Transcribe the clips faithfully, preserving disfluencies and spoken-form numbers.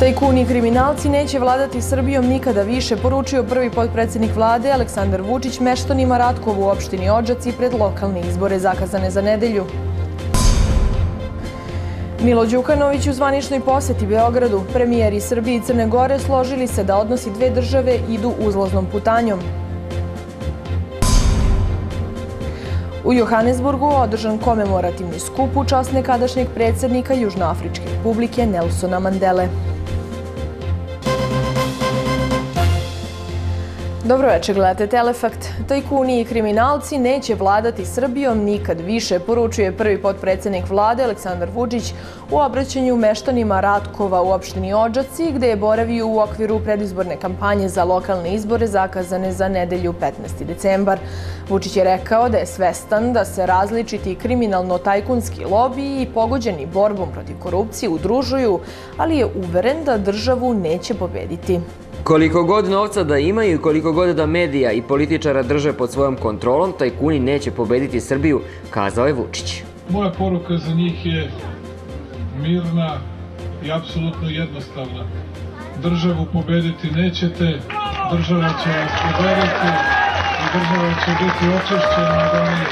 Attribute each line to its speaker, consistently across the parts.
Speaker 1: Tajkuni i kriminalci neće vladati Srbijom nikada više, poručio prvi potpredsjednik vlade Aleksandar Vučić meštanima Ratkovu u opštini Odžaci pred lokalne izbore zakazane za nedelju. Milo Đukanović u zvaničnoj poseti Beogradu. Premijeri Srbije i Crne Gore složili se da odnosi dve države idu uzlaznom putanjom. U Johannesburgu održan komemorativni skup u čast nekadašnjeg predsjednika Južnoafričke republike Nelsona Mandele. Dobro večer, gledate Telefakt. Tajkuni i kriminalci neće vladati Srbijom nikad više, poručuje prvi potpredsjednik vlade Aleksandar Vučić u obraćanju meštanima Ratkova u opštini Odžaci, gde je boravio u okviru predizborne kampanje za lokalne izbore zakazane za nedelju petnaesti decembar. Vučić je rekao da je svestan da se različiti kriminalno-tajkunski lobiji i pogođeni borbom protiv korupcije udružuju, ali je uveren da državu neće pobediti.
Speaker 2: Koliko god novca da imaju i koliko god da medija i političara drže pod svojom kontrolom, tajkuni neće pobediti Srbiju, kazao je Vučić.
Speaker 3: Moja poruka za njih je mirna i apsolutno jednostavna. Državu pobediti nećete, država će vas pobediti i država će biti očišćena od onih,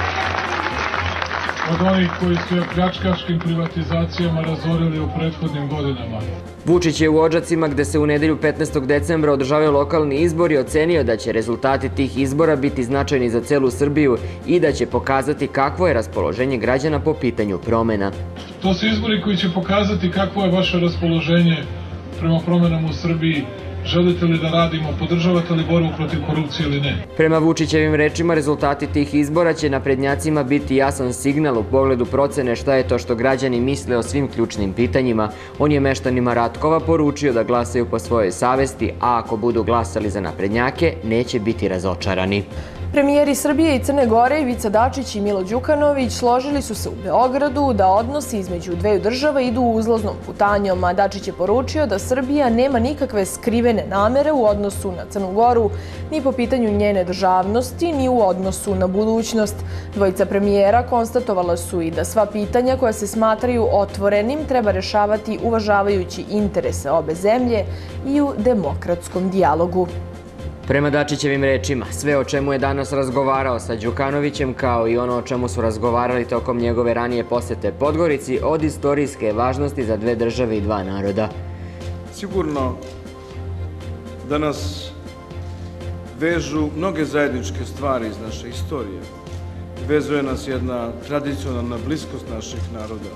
Speaker 3: od onih koji su je pljačkaškim privatizacijama razorili u prethodnim godinama.
Speaker 2: Vučić je u Odžacima, gde se u nedelju petnaestog decembra održavaju lokalni izbori, ocenio da će rezultati tih izbora biti značajni za celu Srbiju i da će pokazati kakvo je raspoloženje građana po pitanju promena.
Speaker 3: To su izbori koji će pokazati kakvo je vaše raspoloženje prema promenama u Srbiji. Želite li da radimo, podržavate li borbu protiv korupcije ili ne?
Speaker 2: Prema Vučićevim rečima, rezultati tih izbora će naprednjacima biti jasan signal u pogledu procene šta je to što građani misle o svim ključnim pitanjima. On je meštanima Ratkova poručio da glasaju po svojoj savesti, a ako budu glasali za naprednjake, neće biti razočarani.
Speaker 1: Premijeri Srbije i Crne Gore Ivica Dačić i Milo Đukanović složili su se u Beogradu da odnosi između dveju država idu uzlaznom putanjom, a Dačić je poručio da Srbija nema nikakve skrivene namere u odnosu na Crnu Goru, ni po pitanju njene državnosti, ni u odnosu na budućnost. Dvojica premijera konstatovala su i da sva pitanja koja se smatraju otvorenim treba rešavati uvažavajući interese obe zemlje i u demokratskom dijalogu.
Speaker 2: Prema Dačićevim rečima, sve o čemu je danas razgovarao sa Đukanovićem, kao i ono o čemu su razgovarali tokom njegove ranije posete Podgorici, od istorijske važnosti za dve države i dva naroda.
Speaker 4: Sigurno da nas vežu mnoge zajedničke stvari iz naše istorije. Vezuje nas jedna tradicionalna bliskost naših naroda.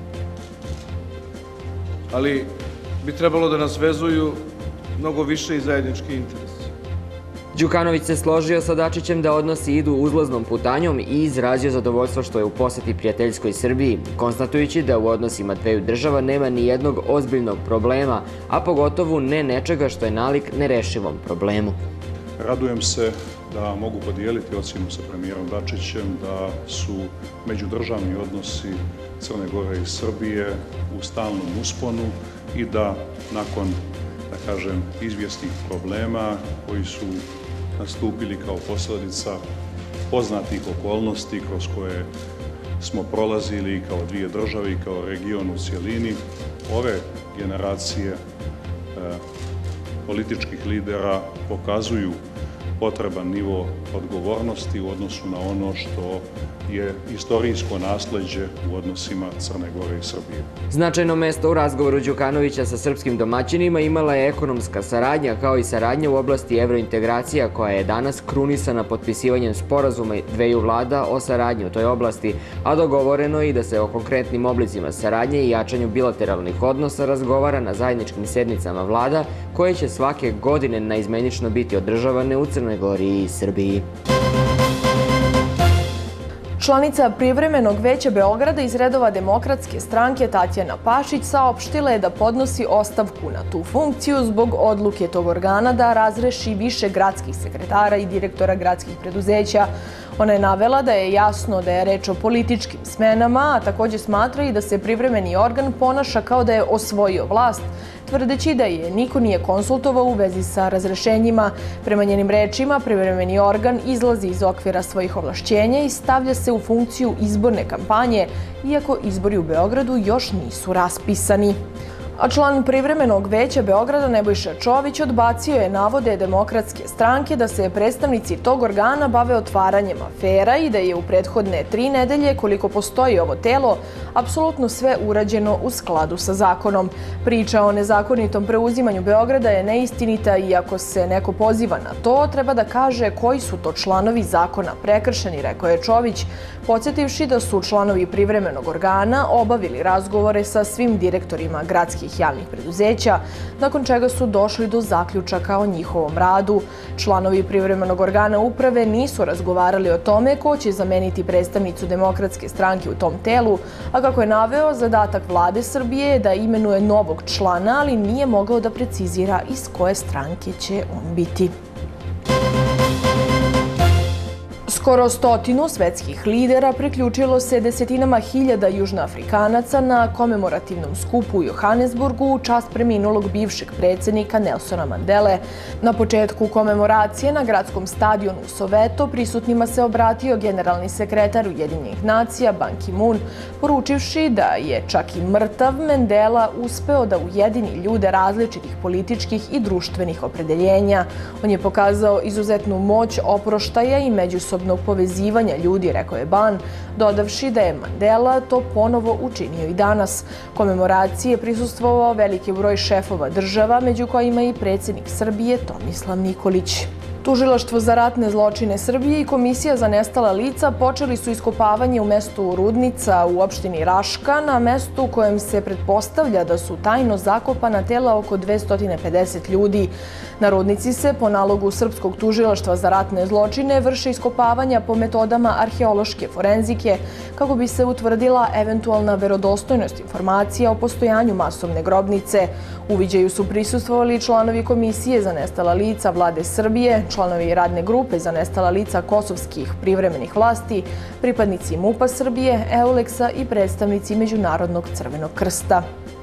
Speaker 4: Ali bi trebalo da nas vezuju mnogo više i zajednički interesi.
Speaker 2: Đukanović se složio sa Dačićem da odnosi idu uzlaznom putanjom i izrazio zadovoljstvo što je u poseti prijateljskoj Srbiji, konstatujući da u odnosima dveju država nema ni jednog ozbiljnog problema, a pogotovo ne nečega što je nalik nerešivom problemu.
Speaker 5: Radujem se da mogu podijeliti ocjenu sa premijerom Dačićem da su međudržavni odnosi Crne Gore i Srbije u stalnom usponu i da nakon, da kažem, izvjesnih problema koji su nastupili kao posljedica poznatih okolnosti kroz koje smo prolazili kao dvije države i kao region u cjelini, ove generacije e, političkih lidera pokazuju potreban nivo odgovornosti u odnosu na ono što je istorijsko nasleđe u odnosima Crne Gore i Srbije.
Speaker 2: Značajno mesto u razgovoru Đukanovića sa srpskim domaćinima imala je ekonomska saradnja, kao i saradnja u oblasti evrointegracija, koja je danas krunisana potpisivanjem sporazuma dveju vlada o saradnji u toj oblasti, a dogovoreno je i da se o konkretnim oblicima saradnje i jačanju bilateralnih odnosa razgovara na zajedničkim sednicama vlada, koje će svake godine naizmenično biti održavane u Crnoj Gori i Srbiji.
Speaker 1: Članica privremenog veća Beograda iz redova Demokratske stranke Tatjana Pašić saopštila je da podnosi ostavku na tu funkciju zbog odluke tog organa da razreši više gradskih sekretara i direktora gradskih preduzeća. Ona je navela da je jasno da je reč o političkim smenama, a također smatra i da se privremeni organ ponaša kao da je osvojio vlast, tvrdeći da je niko nije konsultovao u vezi sa razrešenjima. Prema njenim rečima, privremeni organ izlazi iz okvira svojih ovlašćenja i stavlja se u funkciju izborne kampanje, iako izbori u Beogradu još nisu raspisani. A član privremenog veća Beograda Nebojša Čović odbacio je navode Demokratske stranke da se predstavnici tog organa bave otvaranjem afera i da je u prethodne tri nedelje, koliko postoji ovo telo, apsolutno sve urađeno u skladu sa zakonom. Priča o nezakonitom preuzimanju Beograda je neistinita i ako se neko poziva na to, treba da kaže koji su to članovi zakona prekršeni, rekao je Čović, podsjetivši da su članovi privremenog organa obavili razgovore sa svim direktorima gradskih javnih preduzeća, nakon čega su došli do zaključaka o njihovom radu. Članovi privremenog organa uprave nisu razgovarali o tome ko će zameniti predstavnicu Demokratske stranke u tom telu, a kako je naveo, zadatak vlade Srbije je da imenuje novog člana, ali nije mogao da precizira iz koje stranke će on biti. Skoro stotinu svetskih lidera priključilo se desetinama hiljada Južnoafrikanaca na komemorativnom skupu u Johannesburgu u čast preminulog bivšeg predsjednika Nelsona Mandele. Na početku komemoracije na gradskom stadionu u Soweto prisutnima se obratio generalni sekretar Ujedinjenih nacija Ban Ki-moon, poručivši da je čak i mrtav Mandela uspeo da ujedini ljude različitih političkih i društvenih opredeljenja. On je pokazao izuzetnu moć oproštaja i međusobnog povezivanja ljudi, rekao je Ban, dodavši da je Mandela to ponovo učinio i danas. Komemoraciji je prisustvovao veliki broj šefova država, među kojima i predsjednik Srbije Tomislav Nikolić. Tužilaštvo za ratne zločine Srbije i Komisija za nestala lica počeli su iskopavanje u mestu Rudnica u opštini Raška, na mestu u kojem se pretpostavlja da su tajno zakopana tela oko dvesta pedeset ljudi. Na Rudnici se po nalogu Srpskog tužilaštva za ratne zločine vrše iskopavanja po metodama arheološke forenzike kako bi se utvrdila eventualna verodostojnost informacija o postojanju masovne grobnice. Uviđaju su prisustvovali članovi Komisije za nestala lica vlade Srbije, članovi radne grupe za nestala lica kosovskih privremenih vlasti, pripadnici MUP-a Srbije, Euleksa i predstavnici Međunarodnog crvenog krsta.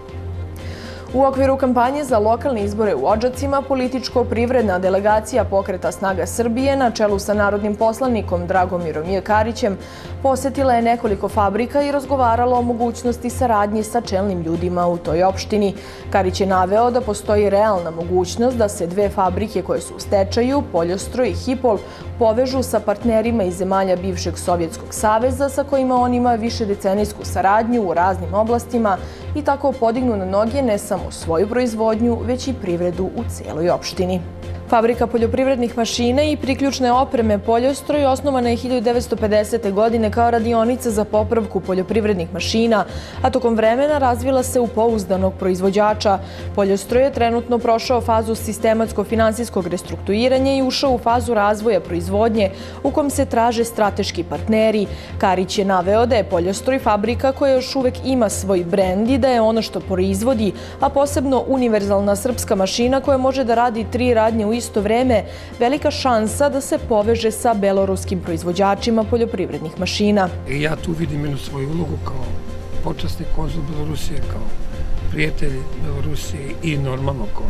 Speaker 1: U okviru kampanje za lokalne izbore u Odžacima, političko-privredna delegacija Pokreta snaga Srbije na čelu sa narodnim poslanikom Dragomirom J. Karićem posetila je nekoliko fabrika i razgovarala o mogućnosti saradnje sa čelnim ljudima u toj opštini. Karić je naveo da postoji realna mogućnost da se dve fabrike koje su u stečaju, Poljostroj i Hipol, povežu sa partnerima iz zemalja bivšeg Sovjetskog saveza sa kojima on ima višedecenijsku saradnju u raznim oblastima i tako podignu na noge ne samo svoju proizvodnju, već i privredu u cijeloj opštini. Fabrika poljoprivrednih mašina i priključne opreme Poljostroj osnovana je hiljadu devetsto pedesete. godine kao radionica za popravku poljoprivrednih mašina, a tokom vremena razvila se u pouzdanog proizvođača. Poljostroj je trenutno prošao fazu sistematsko-finansijskog restrukturiranja i ušao u fazu razvoja proizvodnje u kom se traže strateški partneri. Karić je naveo da je Poljostroj fabrika koja još uvek ima svoj brend i da je ono što proizvodi, a posebno univerzalna srpska mašina koja može da radi tri radnje u isto vreme, velika šansa da se poveže sa beloruskim proizvođačima poljoprivrednih mašina.
Speaker 6: Ja tu vidim jednu svoju ulogu kao počasni konzul Belorusije, kao prijatelj Belorusije i normalno kao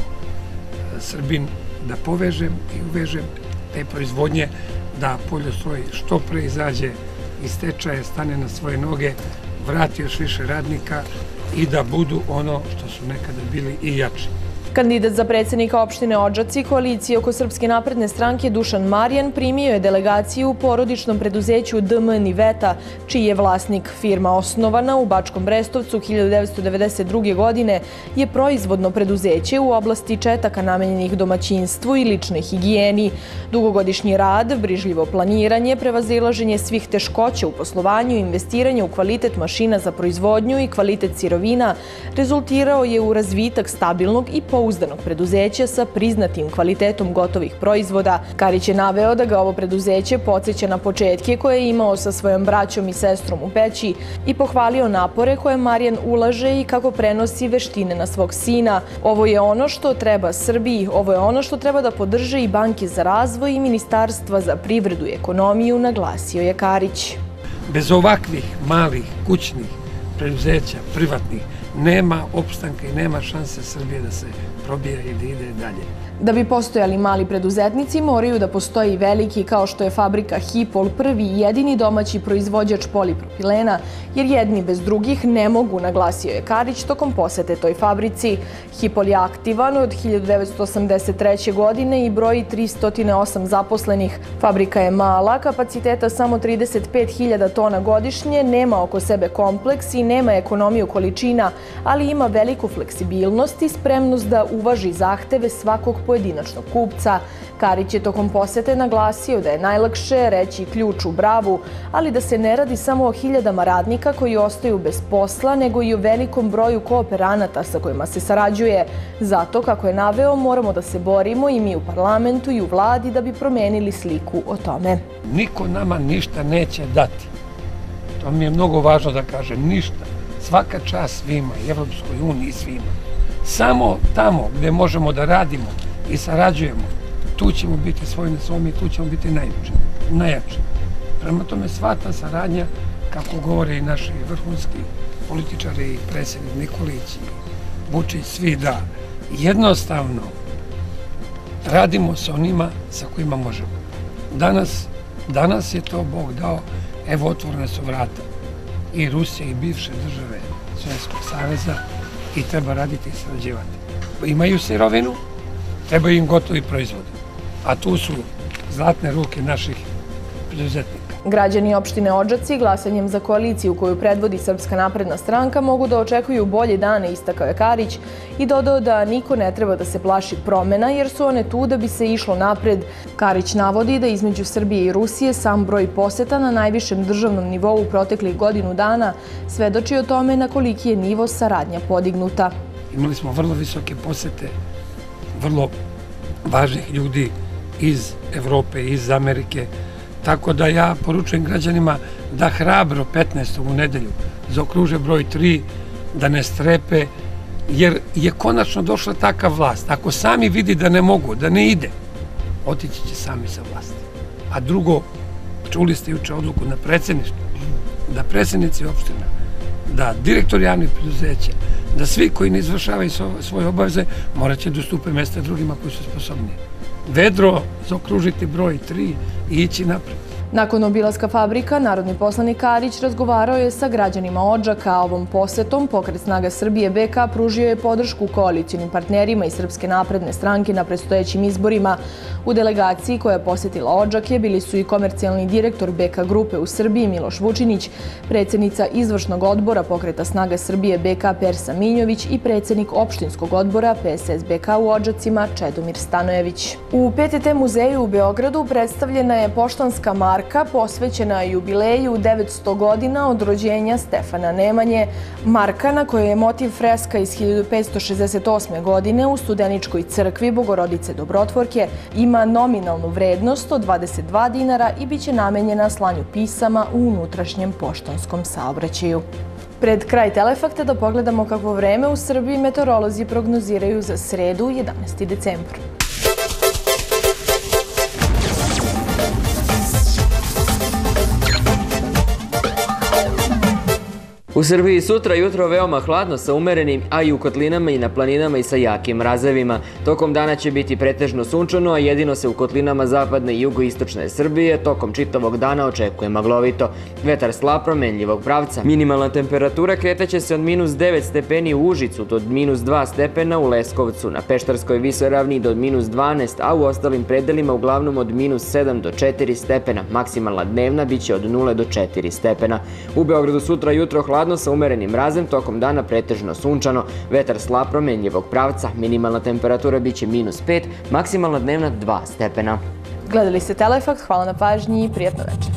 Speaker 6: Srbin da povežem i uvežem te proizvodnje, da Poljostroj što pre izađe iz stečaja, stane na svoje noge, vrati još više radnika i da budu ono što su nekada bili i jači.
Speaker 1: Kandidat za predsjednika opštine Odžaci koalicije oko Srpske napredne stranke Dušan Marjan primio je delegaciju u porodičnom preduzeću D M Niveta, čiji je vlasnik. Firma osnovana u Bačkom Brestovcu hiljadu devetsto devedeset druge. godine je proizvodno preduzeće u oblasti četaka namenjenih domaćinstvu i ličnoj higijeni. Dugogodišnji rad, brižljivo planiranje, prevazilaženje svih teškoća u poslovanju i investiranje u kvalitet mašina za proizvodnju i kvalitet sirovina rezultirao je u razvitak stabilnog i pouzdanog preduzeća sa priznatim kvalitetom gotovih proizvoda. Karić je naveo da ga ovo preduzeće podsjeća na početke koje je imao sa svojom braćom i sestrom u Peći i pohvalio napore koje Marjan ulaže i kako prenosi veštine na svog sina. Ovo je ono što treba Srbiji, ovo je ono što treba da podrže i banke za razvoj i ministarstva za privredu i ekonomiju, naglasio je Karić.
Speaker 6: Bez ovakvih malih kućnih preduzeća, privatnih, nema opstanka i nema šanse Srbije da se probija i da ide dalje.
Speaker 1: Da bi postojali mali preduzetnici, moraju da postoji i veliki, kao što je fabrika Hipol, prvi i jedini domaći proizvođač polipropilena, jer jedni bez drugih ne mogu, naglasio je Karić tokom posete toj fabrici. Hipol je aktivan od hiljadu devetsto osamdeset treće. godine i broji tristo osam zaposlenih. Fabrika je mala, kapaciteta samo trideset pet hiljada tona godišnje, nema oko sebe kompleks i nema ekonomiju količina, ali ima veliku fleksibilnost i spremnost da uvaži zahteve svakog pojedinačnog kupca. Karić je tokom posete naglasio da je najlakše reći ključ u bravu, ali da se ne radi samo o hiljadama radnika koji ostaju bez posla, nego i o velikom broju kooperanata sa kojima se sarađuje. Zato, kako je naveo, moramo da se borimo i mi u parlamentu i u vladi da bi promenili sliku o tome.
Speaker 6: Niko nama ništa neće dati. To mi je mnogo važno da kažem, ništa. Svaka čast svima i Evropskoj uniji svima. Samo tamo gde možemo da radimo i sarađujemo, tu ćemo biti svoj na svom i tu ćemo biti najjači. Prema tome, sva ta saradnja, kako govore i naši vrhunski političari, i predsjednik Nikolić, i Vučić, svi da jednostavno radimo sa onima sa kojima možemo. Danas, danas je to Bog dao, evo otvorene su vrata i Rusija i bivše države Sovjetskog saveza i treba raditi i sarađivati. Imaju sirovinu, trebaju im gotovi proizvodi, a tu su zlatne ruke naših preduzetnika.
Speaker 1: Građani opštine Odžaci glasanjem za koaliciju koju predvodi Srpska napredna stranka mogu da očekuju bolje dane, istakao je Karić i dodao da niko ne treba da se plaši promena jer su one tu da bi se išlo napred. Karić navodi da između Srbije i Rusije sam broj poseta na najvišem državnom nivou u proteklih godinu dana svedoči o tome na koliki je nivo saradnja podignuta.
Speaker 6: Imali smo vrlo visoke posete, vrlo važnih ljudi iz Evrope, iz Amerike, tako da ja poručujem građanima da hrabro petnaestog u nedelju zaokruže broj tri, da ne strepe, jer je konačno došla takva vlast. Ako sami vidi da ne mogu, da ne ide, otići će sami sa vlasti. A drugo, čuli ste juče odluku na predsjedništvu, da predsjednici opština, da direktor javnih preduzeća, da svi koji ne izvršavaju svoje obaveze morat će da ustupe mesta drugima koji su sposobni. Vedro zaokružiti broj tri i ići napred.
Speaker 1: Nakon obilaska fabrika, narodni poslanik Karić razgovarao je sa građanima Odžaka, a ovom posetom Pokret snaga Srbije B K pružio je podršku koalicionim partnerima iz Srpske napredne stranke na predstojećim izborima. U delegaciji koja je posetila Odžake bili su i komercijalni direktor B K grupe u Srbiji Miloš Vučinić, predsjednica izvršnog odbora Pokreta snaga Srbije B K Persa Minjović i predsjednik opštinskog odbora P S S B K u Odžacima Čedomir Stanojević. U P T T muzeju u Beogradu predstavljena je poštanska marka posvećena jubileju devetsto godina od rođenja Stefana Nemanje. Marka, na kojoj je motiv freska iz hiljadu petsto šezdeset osme. godine u Studeničkoj crkvi Bogorodice Dobrotvorke, ima nominalnu vrednost od dvadeset dva dinara i bit će namenjena slanju pisama u unutrašnjem poštanskom saobraćaju. Pred kraj Telefakta da pogledamo kakvo vreme u Srbiji meteorolozi prognoziraju za sredu jedanaesti decembar.
Speaker 2: U Srbiji sutra jutro veoma hladno sa umerenim, a i u kotlinama i na planinama i sa jakim mrazevima. Tokom dana će biti pretežno sunčano, a jedino se u kotlinama zapadne i jugoistočne Srbije tokom čitavog dana očekuje maglovito. Vetar slab promenljivog pravca. Minimalna temperatura kretaće se od minus devet stepeni u Užicu do minus dva stepena u Leskovcu, na Peštarskoj visoravni do minus dvanaest, a u ostalim predelima uglavnom od minus sedam do četiri stepena. Maksimalna dnevna biće od nula do četiri stepena. U Beogradu sutra jutro hladno sa umerenim mrazem, tokom dana pretežno sunčano, vetar slab promenljivog pravca, minimalna temperatura biće minus pet, maksimalna dnevna dva stepena.
Speaker 1: Gledali ste Telefakt, hvala na pažnji i prijatno večer.